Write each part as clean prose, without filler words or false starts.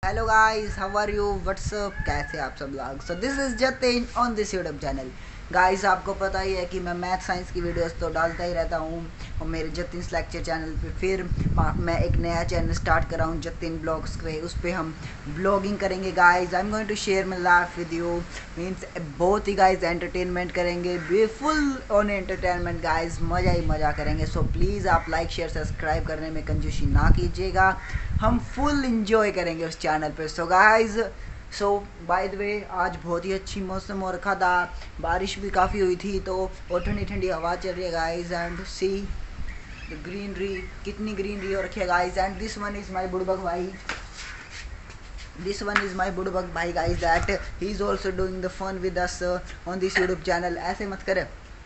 Hello guys, how are you, what's up, कैसे आप सब लोग। So this is Jatin on this YouTube channel. Guys आपको पता ही है कि मैं मैथ साइंस की वीडियोस तो डालता ही रहता हूँ और मेरे जतिन लेक्चर चैनल पे फिर मैं एक नया चैनल स्टार्ट कर रहा हूँ जतिन ब्लॉग्स पे। उस पर हम ब्लॉगिंग करेंगे guys. I am going to share my life with you. Means बहुत ही गाइस एंटरटेनमेंट करेंगे, be full on entertainment guys, मज़ा ही मज़ा करेंगे। सो प्लीज़ आप लाइक शेयर सब्सक्राइब करने में कंजूसी ना कीजिएगा, हम फुल इंजॉय करेंगे उस चैनल पे। So guys, so by the way आज बहुत ही अच्छी मौसम हो रखा था, बारिश भी काफ़ी हुई थी तो और ठंडी ठंडी हवा चल रही है guys. And see the greenery, कितनी ग्रीनरी हो रखी है guys. And this one is my बुड़बक भाई, दिस वन इज़ माय बुड़बक भाई guys, that he is also doing the fun with us on this YouTube channel. ऐसे मत करे,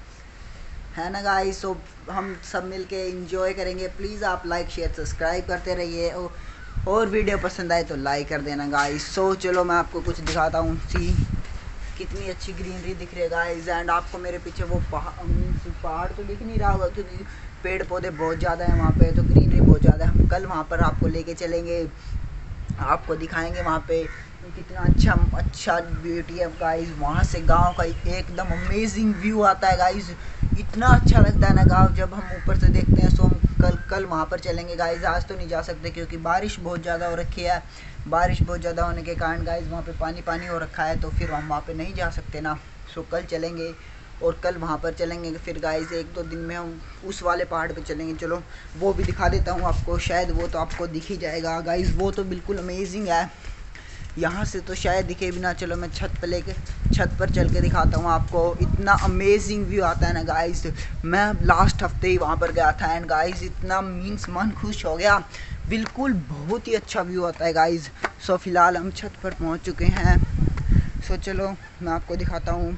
है ना गाइस। सो हम सब मिलके एंजॉय करेंगे। प्लीज़ आप लाइक शेयर सब्सक्राइब करते रहिए और वीडियो पसंद आए तो लाइक कर देना गाइस। सो चलो मैं आपको कुछ दिखाता हूँ। सी कितनी अच्छी ग्रीनरी दिख रही है गाइस। एंड आपको मेरे पीछे वो पहाड़ तो दिख नहीं रहा होगा क्योंकि पेड़ पौधे बहुत ज़्यादा है वहाँ पे, तो ग्रीनरी बहुत ज़्यादा है। हम कल वहाँ पर आपको लेके चलेंगे, आपको दिखाएंगे वहाँ पे कितना अच्छा अच्छा ब्यूटी है गाइस। वहाँ से गांव का एकदम अमेजिंग व्यू आता है गाइस। इतना अच्छा लगता है ना गांव जब हम ऊपर से देखते हैं। सो हम कल वहाँ पर चलेंगे गाइस। आज तो नहीं जा सकते क्योंकि बारिश बहुत ज़्यादा हो रखी है। बारिश बहुत ज़्यादा होने के कारण गाइस वहाँ पे पानी पानी हो रखा है, तो फिर हम वहाँ पे नहीं जा सकते ना। सो कल चलेंगे और कल वहाँ पर चलेंगे फिर गाइस। एक दो दिन में हम उस वाले पहाड़ पे चलेंगे। चलो वो भी दिखा देता हूँ आपको, शायद वो तो आपको दिख ही जाएगा गाइस। वो तो बिल्कुल अमेजिंग है, यहाँ से तो शायद दिखे भी ना। चलो मैं छत पर चल के दिखाता हूँ आपको। इतना अमेजिंग व्यू आता है ना गाइस। मैं लास्ट हफ्ते ही वहाँ पर गया था एंड गाइस इतना मीन्स मन खुश हो गया, बिल्कुल बहुत ही अच्छा व्यू आता है गाइस। सो फिलहाल हम छत पर पहुँच चुके हैं। सो चलो मैं आपको दिखाता हूँ।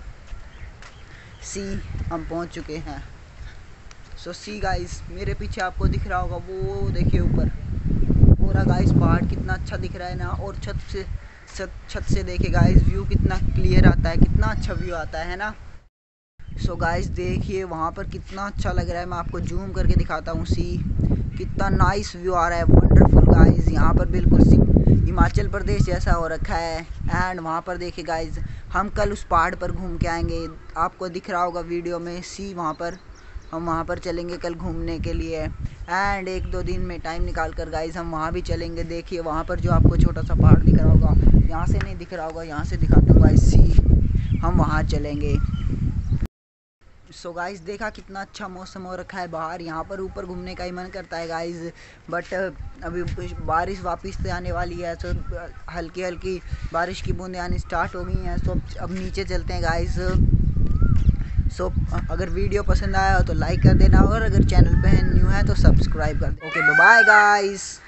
सी हम पहुँच चुके हैं। सो सी गाइस, मेरे पीछे आपको दिख रहा होगा, वो देखिए ऊपर पूरा गाइस पहाड़ कितना अच्छा दिख रहा है ना। और छत से देखे गाइस व्यू कितना क्लियर आता है, कितना अच्छा व्यू आता है ना। सो गाइस देखिए वहाँ पर कितना अच्छा लग रहा है। मैं आपको जूम करके दिखाता हूँ। सी कितना नाइस व्यू आ रहा है, वंडरफुल गाइस। यहाँ पर बिल्कुल हिमाचल प्रदेश जैसा हो रखा है। एंड वहाँ पर देखिए गाइस, हम कल उस पहाड़ पर घूम के आएंगे, आपको दिख रहा होगा वीडियो में। सी वहाँ पर हम वहाँ पर चलेंगे कल घूमने के लिए। एंड एक दो दिन में टाइम निकाल कर गाइस हम वहाँ भी चलेंगे। देखिए वहाँ पर जो आपको छोटा सा पहाड़ दिख रहा होगा, यहाँ से नहीं दिख रहा होगा, यहाँ से दिखाता हूँ गाइस। सी हम वहाँ चलेंगे। सो गाइस देखा कितना अच्छा मौसम हो रखा है बाहर। यहाँ पर ऊपर घूमने का ही मन करता है गाइस, बट अभी बारिश वापस से आने वाली है। सो हल्की हल्की बारिश की बूंदें आनी स्टार्ट हो गई हैं। सो अब नीचे चलते हैं गाइस। सो अगर वीडियो पसंद आया हो तो लाइक कर देना और अगर चैनल पे न्यू है तो सब्सक्राइब कर देना। Okay bye guys.